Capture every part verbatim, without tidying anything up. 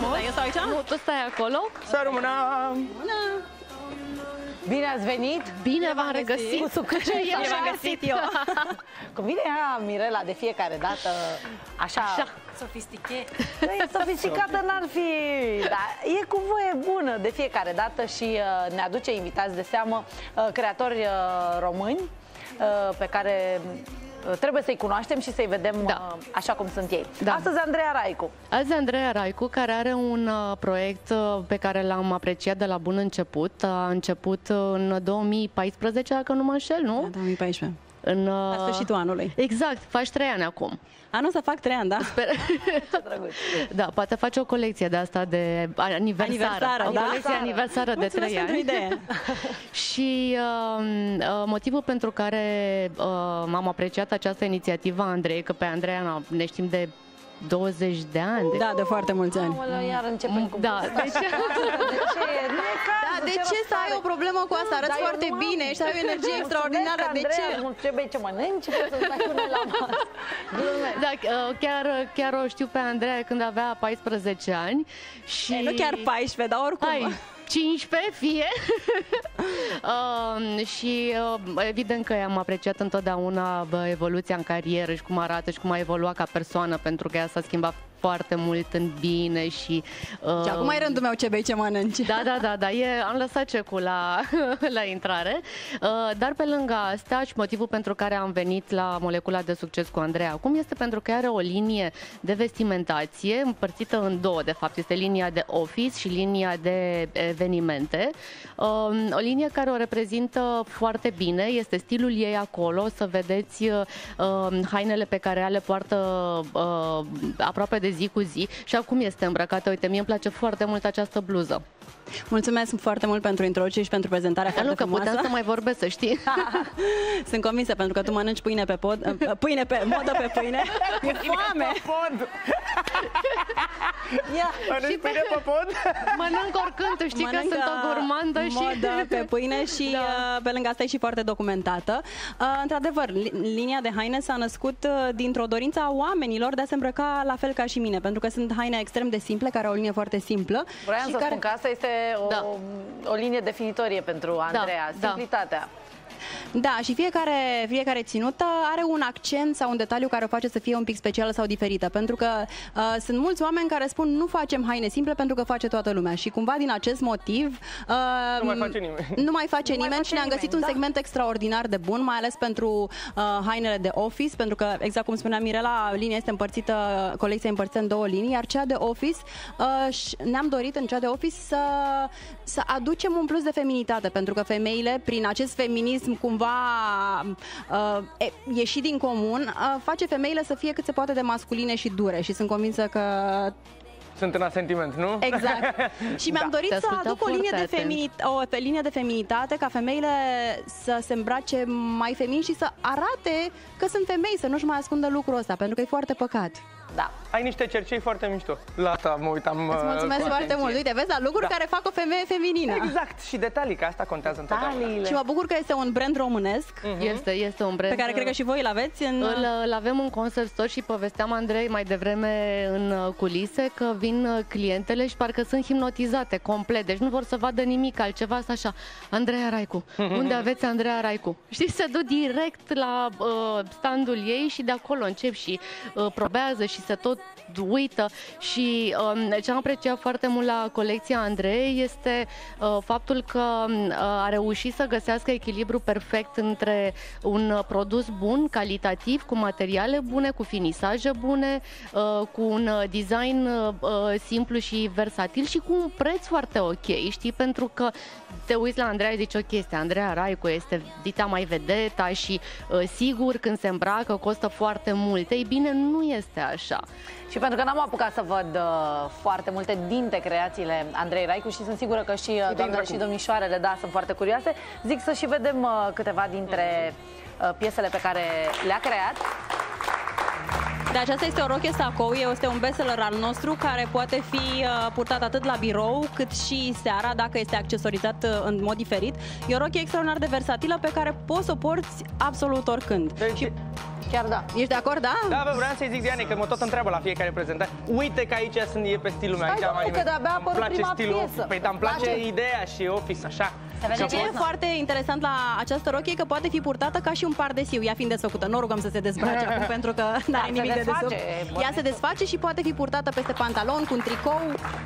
frumos. Eu stau aici? Nu, tu stai acolo. Să rămână! Bine ați venit! Bine v-am regăsit! Cu succes! Bine v-am găsit eu! Cum vine ea, Mirela, de fiecare dată, așa... Așa. Sofistiche. E sofisticată, n-ar fi... Dar e cu voie bună de fiecare dată și uh, ne aduce invitați de seamă uh, creatori uh, români uh, pe care... trebuie să-i cunoaștem și să-i vedem da. așa cum sunt ei. Da. Astăzi Andreea Raicu. Azi Andreea Raicu, care are un uh, proiect uh, pe care l-am apreciat de la bun început. A început în două mii paisprezece, dacă nu mă înșel, nu? Da, două mii paisprezece. În, uh... La sfârșitul anului. Exact, faci trei ani acum. Anul să fac trei ani, da? Sper... Da, poate face o colecție de asta de aniversară. Aniversară, o da? colecție aniversară de trei ani. Idee. Și uh, uh, motivul pentru care uh, am apreciat această inițiativă, Andrei, că pe Andreea ne știm de douăzeci de ani. Da, de foarte mulți ani. Aoleu, iar începem cu... Da, de ce? De ce? Nu e cazul, Da, de ce să ai o problemă cu asta? Arăți foarte bine și ai o energie extraordinară. De ce? Nu trebuie ce mănânci, poți să stai până la masă. Da, chiar, chiar o știu pe Andreea când avea paisprezece ani. Și... Ei, nu chiar paisprezece, dar oricum. Hai. cincisprezece fie uh, și uh, evident că am apreciat întotdeauna bă, evoluția în carieră și cum arată și cum a evoluat ca persoană, pentru că ea s-a schimbat foarte mult în bine și... Uh, și acum e rândul meu ce bei, ce mănânci. Da, da, da, da, e, am lăsat cecul la, la intrare, uh, dar pe lângă asta și motivul pentru care am venit la Molecula de Succes cu Andreea acum este pentru că are o linie de vestimentație împărțită în două, de fapt, este linia de office și linia de evenimente, uh, o linie care o reprezintă foarte bine, este stilul ei acolo, o să vedeți uh, hainele pe care ea le poartă uh, aproape de zi cu zi și acum este îmbrăcată. Uite, mie îmi place foarte mult această bluză. Mulțumesc foarte mult pentru introducere și pentru prezentarea foarte frumoasă. Că puteam să mai vorbesc, să știi. Sunt convinsă, pentru că tu mănânci pâine pe pod, pâine pe modă pe pâine. E foame. Mănânci pâine pe pod? Mănânc oricând, tu știi Mănâncă că sunt o gurmandă și... modă pe pâine și da. Pe lângă asta e și foarte documentată. Într-adevăr, linia de haine s-a născut dintr-o dorință a oamenilor de a se îmbrăca la fel ca și mine, pentru că sunt haine extrem de simple, care au o linie foarte simplă. Vreau să care... spun că asta este o, da. o linie definitorie pentru Andreea, da, simplitatea. Da. Da, și fiecare, fiecare ținută are un accent sau un detaliu care o face să fie un pic specială sau diferită, pentru că uh, sunt mulți oameni care spun nu facem haine simple pentru că face toată lumea și cumva din acest motiv uh, nu mai face nimeni, nu mai face nu nimeni mai face și ne-am găsit nimeni, un segment da. extraordinar de bun, mai ales pentru uh, hainele de office, pentru că, exact cum spunea Mirela, linia este împărțită, colecția împărțită în două linii, iar cea de office, uh, ne-am dorit în cea de office să, să aducem un plus de feminitate, pentru că femeile, prin acest feminism cumva uh, e, ieșit din comun, uh, face femeile să fie cât se poate de masculine și dure și sunt convinsă că sunt în asentiment, nu? Exact. Și mi-am da. dorit să aduc o linie, de femini- o linie de feminitate, ca femeile să se îmbrace mai feminin și să arate că sunt femei, să nu-și mai ascundă lucrul ăsta, pentru că e foarte păcat. Da. Ai niște cercei foarte mișto. La asta mă uitam. Îți mulțumesc foarte atenție. mult. Uite, vezi, la lucruri da. care fac o femeie feminină. Exact. Și detalii, că asta contează întotdeauna. Și mă bucur că este un brand românesc. Uh-huh. Este, este un brand. Pe care cred că și voi îl aveți. În... Îl, îl avem în concept store și povesteam Andrei mai devreme în culise că vin clientele și parcă sunt hipnotizate complet. Deci nu vor să vadă nimic altceva. Asta așa, Andreea Raicu. Unde aveți Andreea Raicu? Știi, se duc direct la uh, standul ei și de acolo încep și uh, probează și se tot uită și um, ce am apreciat foarte mult la colecția Andrei este uh, faptul că uh, a reușit să găsească echilibru perfect între un produs bun, calitativ, cu materiale bune, cu finisaje bune, uh, cu un design uh, simplu și versatil și cu un preț foarte ok, știi? Pentru că te uiți la Andreea și zici, ok, este Andreea Raicu, este dita mai vedeta și uh, sigur când se îmbracă costă foarte mult. Ei bine, nu este așa. Și pentru că n-am apucat să văd uh, foarte multe dintre creațiile Andrei Raicu și sunt sigură că și uh, doamnele și domnișoarele, da, sunt foarte curioase, zic să și vedem uh, câteva dintre uh, piesele pe care le-a creat. Da, aceasta este o roche sacou, este un bestseller al nostru care poate fi uh, purtat atât la birou cât și seara dacă este accesorizat uh, în mod diferit. E o roche extraordinar de versatilă pe care poți să o porți absolut oricând. Deci, și... Chiar da. Ești de acord, da? Da, bă, vreau să-i zic Dianei că mă tot întreabă la fiecare prezentare. Uite că aici sunt, e pe stilul meu. Stai, Aici am domnule, că animat. de-abia a Îmi apărut place prima stilul. piesă. Păi, dar îmi place Place. ideea și Office, așa. vede Ce e foarte interesant la această rochie că poate fi purtată ca și un pardesiu. Ea fiind desfăcută, nu o rugăm să se dezbrace acum pentru că nu Da, are se nimic de desface, desubt. Ea se desface și poate fi purtată peste pantalon, cu un tricou.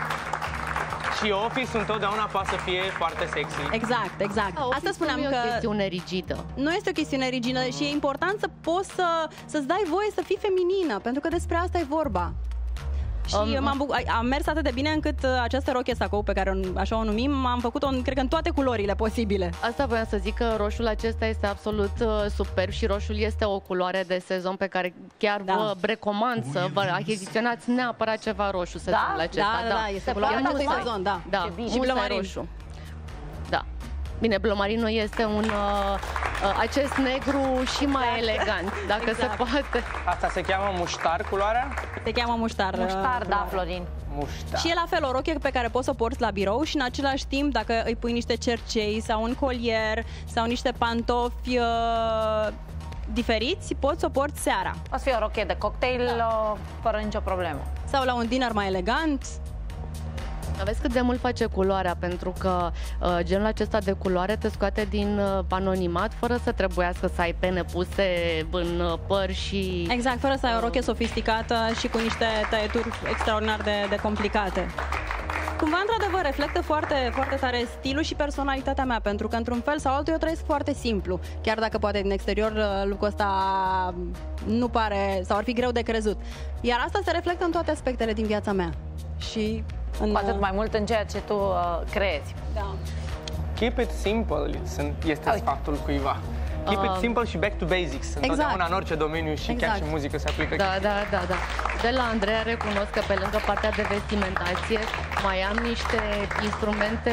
Și Office întotdeauna poate să fie foarte sexy. Exact, exact. Da, Asta spuneam nu e că o chestiune rigidă. nu este o chestiune rigidă și e important să poți să, să-ți dai voie să fii feminină, pentru că despre asta e vorba. Și Um, m-am buc- am mers atât de bine încât uh, această rochie sacou, pe care o, așa o numim, am făcut-o, în, cred că în toate culorile posibile. Asta voiam să zic că roșul acesta este absolut uh, superb și roșul este o culoare de sezon pe care chiar Da. vă recomand să vă achiziționați neapărat ceva roșu sezonul Da? acesta. Da, da, da, este Se culoarea poartă acestui mai? sezon, da. Da, Ce bine. Și musai blomarin. roșu. Da. Bine, blomarino este un uh, uh, acest negru și mai elegant, dacă Exact. se poate. Asta se cheamă muștar, culoarea? Se cheamă muștar. uh, Muștar, da, culoarea. Florin. Muștar. Și e la fel o rochie pe care poți să o porți la birou și în același timp dacă îi pui niște cercei sau un colier sau niște pantofi uh, diferiți, poți să o porți seara. O să fie o rochie de cocktail uh, fără nicio problemă. Sau la un dinner mai elegant. Vezi cât de mult face culoarea, pentru că uh, genul acesta de culoare te scoate din uh, anonimat fără să trebuiască să ai pene puse în uh, păr și... Exact, fără să ai o rochie sofisticată și cu niște tăieturi extraordinar de, de complicate. Cumva, într-adevăr, reflectă foarte, foarte tare stilul și personalitatea mea, pentru că, într-un fel sau altul, eu trăiesc foarte simplu. Chiar dacă, poate, din exterior, uh, lucrul ăsta nu pare, sau ar fi greu de crezut. Iar asta se reflectă în toate aspectele din viața mea. Și în... Cu atât mai mult în ceea ce tu uh, creezi. Da. Keep it simple sunt, este Uite. sfatul cuiva. Keep it Uh, simple și back to basics. Întotdeauna în orice domeniu și chiar Exact. și muzică se aplică. Da, da, da, da. De la Andreea recunosc că pe lângă partea de vestimentație mai am niște instrumente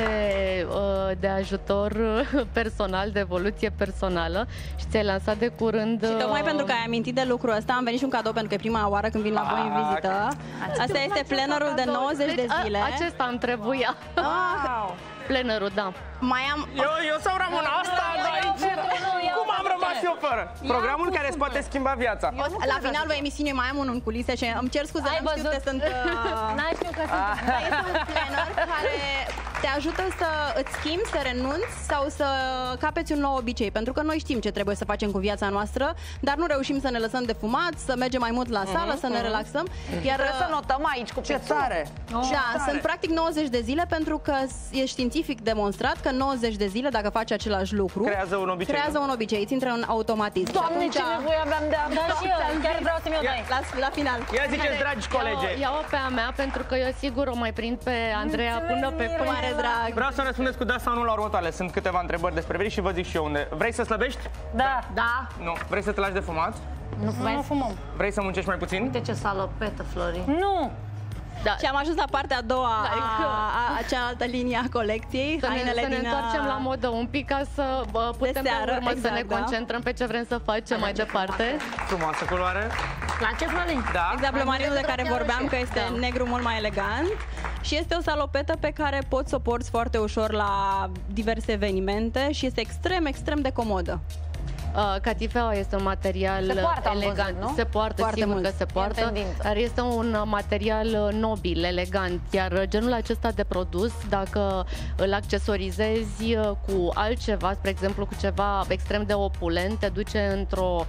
uh, de ajutor uh, personal, de evoluție personală și ți-ai lansat de curând... Și tocmai uh, pentru că ai amintit de lucrul ăsta, am venit și un cadou, pentru că e prima oară când vin la voi în vizită. Asta este plannerul de nouăzeci de Deci, a- zile. acesta îmi trebuia. Ah, Plannerul, da. mai am... Eu, eu sau Ramona, asta aici. Cum am rămas eu fără? Programul care îți poate schimba viața. La finalul emisiunii mai am unul în culise și îmi cer scuze, Ai n-am știut văzut? că sunt... uh, N-ai știut că sunt... Dar este un planner care te ajută să îți schimbi, să renunți sau să capeți un nou obicei. Pentru că noi știm ce trebuie să facem cu viața noastră, dar nu reușim să ne lăsăm de fumat, să mergem mai mult la sală, să ne relaxăm. Iar Trebuie să notăm aici cu Ce pixul. tare! Da, sunt practic nouăzeci de zile pentru că e științific demonstrat că nouăzeci de zile, dacă faci același lucru, Creează un obicei, creează nu? un obicei, îți intră în automatism. Doamne, Și ce atunci- nevoie aveam de a... Da, și eu, chiar vreau să-mi o dai. la, la final. Ia ziceți, dragi colege, Ia-o, ia-o pe a mea, pentru că eu sigur o mai prind pe Andreea până pe Cu mare drag. vreau să răspundeți cu da sau nu la următoarele. Sunt câteva întrebări despre veri și vă zic și eu unde. Vrei să slăbești? Da. Da. Nu. Vrei să te lași de fumat? Nu fumezi? fumăm. Vrei să muncești mai puțin? Uite ce salopetă, Florin. Nu! Da. Și am ajuns la partea a doua Da, a, a, a cealaltă linie a colecției. Să ne, Hainele să ne din, întoarcem la modă un pic ca să bă, putem seară, pe urmă exact, să ne da. concentrăm pe ce vrem să facem mai departe. Frumoasă culoare. Place, Florin? Da. Exact, blomarinul de care vorbeam, că este Da. negru mult mai elegant. Și este o salopetă pe care poți să o porți foarte ușor la diverse evenimente și este extrem, extrem de comodă. Uh, catifeaua este un material Se poartă, am elegant. văzut, nu? Se poartă, Foarte sigur mult. că se poartă, tendință. dar este un uh, material uh, nobil, elegant. Iar genul acesta de produs, dacă îl accesorizezi uh, cu altceva, spre exemplu cu ceva extrem de opulent, te duce într-o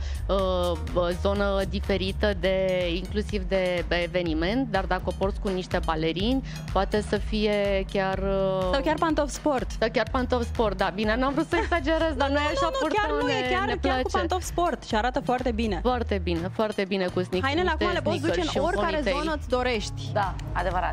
uh, zonă diferită, de inclusiv de eveniment, dar dacă o porți cu niște balerini, poate să fie chiar... Uh, Sau chiar pantofi sport. sau chiar pantofi sport, da. Bine, n-am vrut să exagerez, dar noi așa nu, nu, purtăm, chiar nu, e ne, chiar, ne chiar cu place. pantofi sport și arată foarte bine. Foarte bine, foarte bine cu sneak, Hainele niște acum le poți duce sneakers și în un oricare ponytail. zonă îți dorești. Da, adevărat.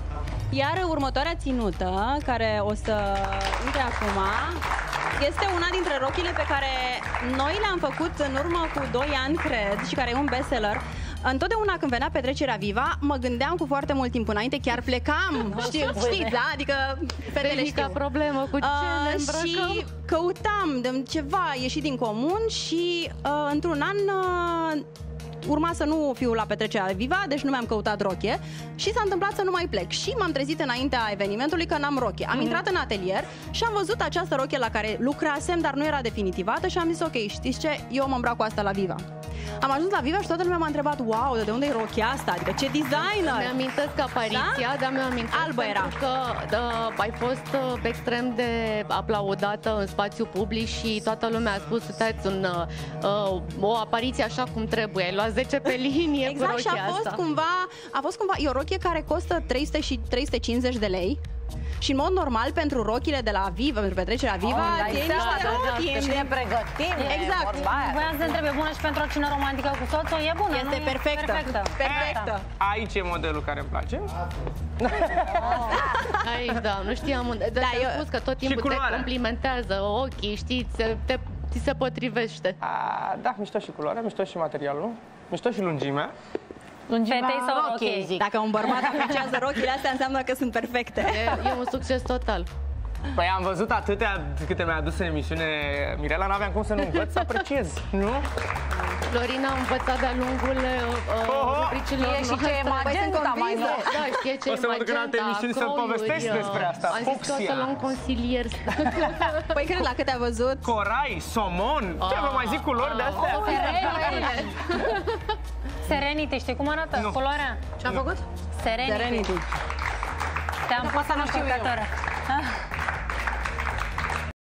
Iar următoarea ținută, care o să intre acum, este una dintre rochile pe care noi le-am făcut în urmă cu doi ani, cred, și care e un bestseller. Întotdeauna când venea petrecerea Viva, mă gândeam cu foarte mult timp înainte, chiar plecam, știi, știți, da? Adică fetele Tehnica știu. problemă cu ce ne Uh, îmbrăcăm. și căutam de ceva ieșit din comun și uh, într-un an uh, urma să nu fiu la petrecerea Viva, deci nu mi-am căutat rochie și s-a întâmplat să nu mai plec. Și m-am trezit înaintea evenimentului că n-am rochie. Am intrat în atelier și am văzut această rochie la care lucrasem, dar nu era definitivată și am zis ok, știți ce? Eu mă îmbrac cu asta la Viva. am ajuns la Viva și toată lumea m-a întrebat, wow, de unde e rochia asta? Adică ce designer! Mi-amintesc apariția, da? dar mi-amintesc Albă era. pentru că da, ai fost uh, extrem de aplaudată în spațiu public și toată lumea a spus, uitați, un, uh, o apariție așa cum trebuie. Ai luat zece pe linie exact, cu rochia și a fost asta. cumva, a fost cumva, e o rochie care costă trei sute și trei sute cincizeci de lei. Și în mod normal, pentru rochile de la Viva, pentru petrecerea Viva, oh, e niște rochii. Și ne pregătim, exact. Voiam să întreb, e bună și pentru o cină romantică cu soțul? E bună, Este nu? perfectă. Perfectă. Perfectă. Aici e modelul care îmi place. Aici, da, nu știam unde. Dar Da, te-am eu- spus că tot timpul te culoarea. complimentează ochii, știi, te, te, ți se potrivește. A, da, mișto și culoarea, mișto și materialul, mișto și lungimea. Fetei sau rochie, rochii? zic. Dacă un bărbat apreciază rochile astea, înseamnă că sunt perfecte. E, e un succes total. Păi am văzut atâtea câte mi-a adus în emisiune Mirela, n-aveam cum să nu învăț să apreciez, nu? Florina a învățat de-a lungul uh, Oho! rubricilor Știe și ce e noastre. magenta mai Da, nou. da, știe ce O e să mă duc în alte magenta, emisiuni să croiuri, povestesc uh, despre asta. Am zis că o să Fucsia. luăm consilier. Păi cred, la câte a văzut? Corai, somon, ce vă mai zic culori de astea? Serenity, știi cum arată? Nu. Culoarea? Ce-am făcut? Serenity. Serenity. Te-am pus în nu știu eu. încărcătură.